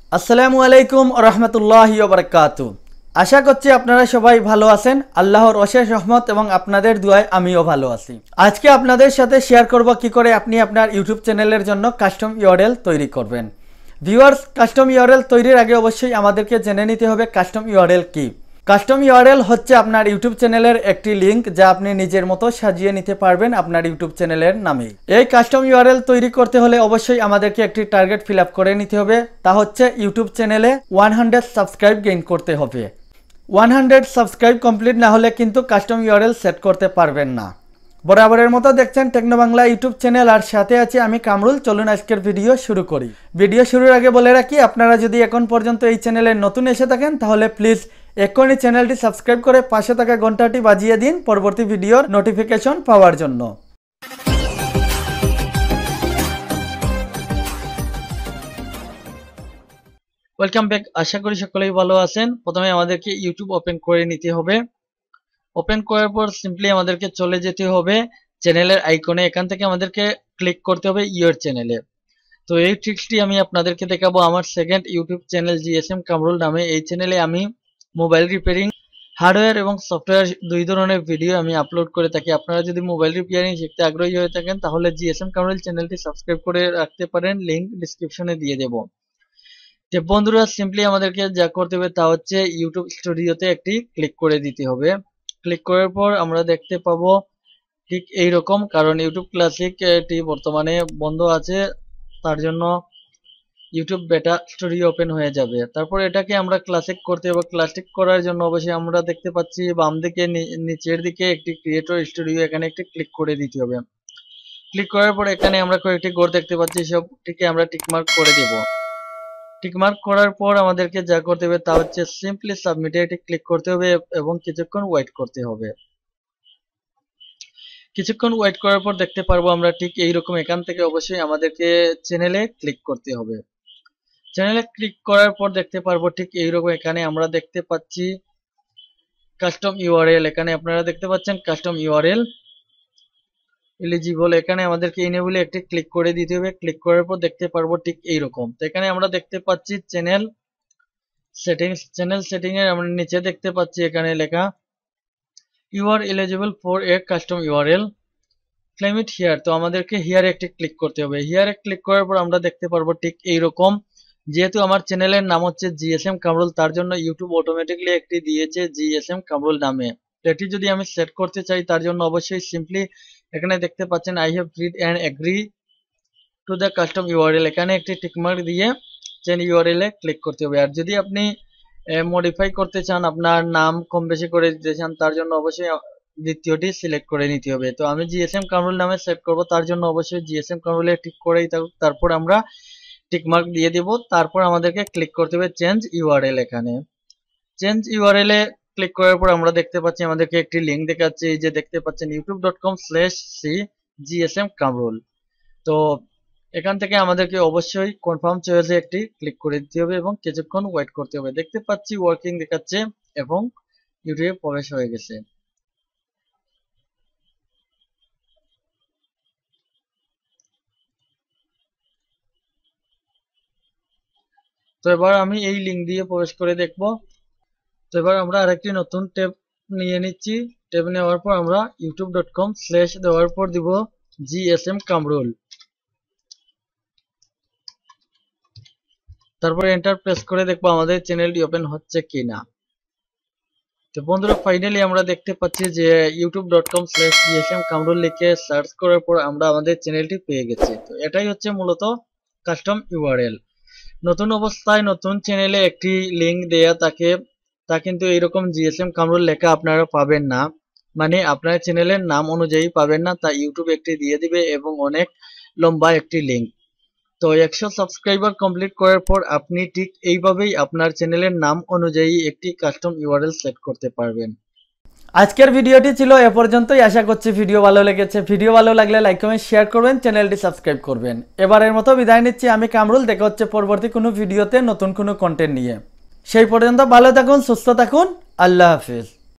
আসসালামু আলাইকুম ওয়া রাহমাতুল্লাহি ওয়া বারাকাতু। আশা করছি আপনারা সবাই ভালো আছেন। আল্লাহর অশেষ রহমত এবং আপনাদের দোয়ায় আমিও ভালো আছি। আজকে আপনাদের সাথে শেয়ার করব কি করে আপনি আপনার ইউটিউব চ্যানেলের জন্য কাস্টম ইউআরএল তৈরি করবেন। ভিউয়ার্স, কাস্টম ইউআরএল তৈরির আগে অবশ্যই আমাদেরকে জেনে নিতে হবে কাস্টম ইউআরএল কি। কাস্টম ইউআরএল হচ্ছে আপনার ইউটিউব চ্যানেলের একটি লিঙ্ক যা আপনি নিজের মতো সাজিয়ে নিতে পারবেন আপনার ইউটিউব চ্যানেলের নামে। এই কাস্টম ইউআরএল তৈরি করতে হলে অবশ্যই আমাদেরকে একটি টার্গেট ফিল আপ করে নিতে হবে, তা হচ্ছে ইউটিউব চ্যানেলে 100 সাবস্ক্রাইব গেইন করতে হবে। 100 সাবস্ক্রাইব কমপ্লিট না হলে কিন্তু কাস্টম ইউআরএল সেট করতে পারবেন না। বরাবরের মতো দেখছেন টেকনো বাংলা ইউটিউব চ্যানেল, আর সাথে আছে আমি কামরুল। চলুন আজকের ভিডিও শুরু করি। ভিডিও শুরুর আগে বলে রাখি, আপনারা যদি এখন পর্যন্ত এই চ্যানেলে নতুন এসে থাকেন তাহলে প্লিজ এখনই চ্যানেলটি সাবস্ক্রাইব করে পাশে থাকা ঘন্টাটি বাজিয়ে দিন পরবর্তী ভিডিওর নোটিফিকেশন পাওয়ার জন্য। ওয়েলকাম ব্যাক, আশা করি সকলেই ভালো আছেন। প্রথমে আমাদেরকে ইউটিউব ওপেন করে নিতে হবে। ওপেন করার পর সিম্পলি আমাদেরকে চলে যেতে হবে চ্যানেলের আইকনে। এখান থেকে আমাদেরকে ক্লিক করতে হবে ইউর চ্যানেলে। তো এই ট্রিক্সটি আমি আপনাদেরকে দেখাবো আমার second YouTube channel GSM Kamrul নামে। এই চ্যানেলে আমি মোবাইল রিপেয়ারিং, হার্ডওয়্যার এবং সফটওয়্যার দুই ধরনের ভিডিও আমি আপলোড করে থাকি। আপনারা যদি মোবাইল রিপেয়ারিং শিখতে আগ্রহী হয়ে থাকেন তাহলে জিএসএম কামরুল চ্যানেলটি সাবস্ক্রাইব করে রাখতে পারেন, লিঙ্ক ডিসক্রিপশনে দিয়ে দেব। তো বন্ধুরা, সিম্পলি আমাদেরকে যা করতে হবে তা হচ্ছে ইউটিউব স্টুডিওতে একটি ক্লিক করে দিতে হবে। ক্লিক করার পর আমরা দেখতে পাবো ঠিক এইরকম, কারণ ইউটিউব ক্লাসিক এটি বর্তমানে বন্ধ আছে, তার জন্য ইউটিউব বেটা স্টুডিও ওপেন হয়ে যাবে। তারপর এটাকে আমরা ক্লাসিক করতে হবে। ক্লাসিক করার জন্য অবশ্যই আমরা দেখতে পাচ্ছি বাম দিকে নিচের দিকে একটি ক্রিয়েটর স্টুডিও, এখানে একটি ক্লিক করে দিতে হবে। ক্লিক করার পর এখানে আমরা কয়েকটি ঘর দেখতে পাচ্ছি, সবটিকে আমরা টিকমার্ক করে দেব। টিকমার্ক করার পর আমাদেরকে যা করতে হবে তা হচ্ছে সিম্পলি সাবমিটে একটি ক্লিক করতে হবে এবং কিছুক্ষণ ওয়েট করতে হবে। কিছুক্ষণ ওয়েট করার পর দেখতে পারবো আমরা ঠিক এইরকম। এখান থেকে অবশ্যই আমাদেরকে চ্যানেলে ক্লিক করতে হবে। চ্যানেলে ক্লিক করার পর দেখতে পারবো ঠিক এইরকম। এখানে আমরা দেখতে পাচ্ছি কাস্টম ইউআরএল, এখানে আপনারা দেখতে পাচ্ছেন কাস্টম ইউআরএল এলিজিবল। এখানে আমাদেরকে এনেবলে একটি ক্লিক করে দিতে হবে। ক্লিক করার পর দেখতে পারবো ঠিক এইরকম। তো এখানে আমরা দেখতে পাচ্ছি চ্যানেল সেটিংস। চ্যানেল সেটিং এর আমরা নিচে দেখতে পাচ্ছি এখানে লেখা you are eligible for a custom URL, claim it here. তো আমাদেরকে হিয়ারে একটি ক্লিক করতে হবে। হিয়ারে ক্লিক করার পর আমরা দেখতে পারবো ঠিক এইরকম। যেহেতু আমার চ্যানেলের নাম হচ্ছে জিএসএম কামরুল, তার জন্য ইউটিউব অটোমেটিকলি একটি দিয়েছে জিএসএম কামরুল নামে। এটি যদি আমি সেট করতে চাই তার জন্য অবশ্যই সিম্পলি এখানে দেখতে পাচ্ছেন I have read and agree to the custom URL, এখানে একটি টিকমার্ক দিয়ে চেঞ্জ ইউআরএল এ ক্লিক করতে হবে। আর যদি আপনি মডিফাই করতে চান, আপনার নাম কম বেশি করে দিতে চান, তার জন্য অবশ্যই দ্বিতীয়টি সিলেক্ট করে নিতে হবে। তো আমি জিএসএম কামরুল নামে সেট করব, তার জন্য অবশ্যই জিএসএম কামরুলে টিক করেই তারপর আমরা টিকমার্ক দিয়ে দিব। তারপর আমাদেরকে ক্লিক করতে হবে চেঞ্জ ইউআরএল। এখানে চেঞ্জ ইউআরএল এ ক্লিক করার পর আমরা দেখতে পাচ্ছি আমাদেরকে একটি লিঙ্ক দেখাচ্ছে, এই যে দেখতে পাচ্ছেন youtube.com/c/gsm কামরুল। তো এখান থেকে আমাদেরকে অবশ্যই কনফার্ম চয়েসে একটি ক্লিক করে দিতে হবে এবং কিছুক্ষণ ওয়েট করতে হবে। দেখতে পাচ্ছি ওয়ার্কিং দেখাচ্ছে এবং ইউটিউবে প্রবেশ হয়ে গেছে। তো এবার আমি এই লিঙ্ক দিয়ে প্রবেশ করে দেখব। তো এবার আমরা আরেকটি নতুন ট্যাব নিয়ে নিচ্ছি। ট্যাব নেওয়ার পর আমরা youtube.com/ দেওয়ার পর দিব জিএসএম কামরুল, তারপর এন্টার প্রেস করে দেখবো আমাদের চ্যানেলটি ওপেন হচ্ছে কিনা। তো বন্ধুরা, ফাইনালি আমরা দেখতে পাচ্ছি যে youtube.com/gsm কামরুল লিখে সার্চ করার পর আমরা আমাদের চ্যানেলটি পেয়ে গেছি। তো এটাই হচ্ছে মূলত কাস্টম ইউআরএল। নতুন অবস্থায় নতুন চ্যানেলে একটি লিঙ্ক দেয়া থাকে, তা কিন্তু এইরকম জিএসএম কামরুল লেখা আপনারা পাবেন না, মানে আপনার চ্যানেলের নাম অনুযায়ী পাবেন না। তা ইউটিউব একটি দিয়ে দিবে এবং অনেক লম্বা একটি লিঙ্ক। তো 100 সাবস্ক্রাইবার কমপ্লিট করার পর আপনি ঠিক এইভাবেই আপনার চ্যানেলের নাম অনুযায়ী একটি কাস্টম ইউআরএল সেট করতে পারবেন। আজকের ভিডিওটি ছিল এ পর্যন্তই। আশা করছি ভিডিও ভালো লেগেছে। ভিডিও ভালো লাগলে লাইক কমেন্ট শেয়ার করবেন, চ্যানেলটি সাবস্ক্রাইব করবেন। এবারের মতো বিদায় নিচ্ছি, আমি কামরুল। দেখা হচ্ছে পরবর্তী কোনো ভিডিওতে নতুন কোনো কন্টেন্ট নিয়ে। সেই পর্যন্ত ভালো থাকুন, সুস্থ থাকুন, আল্লাহ হাফেজ।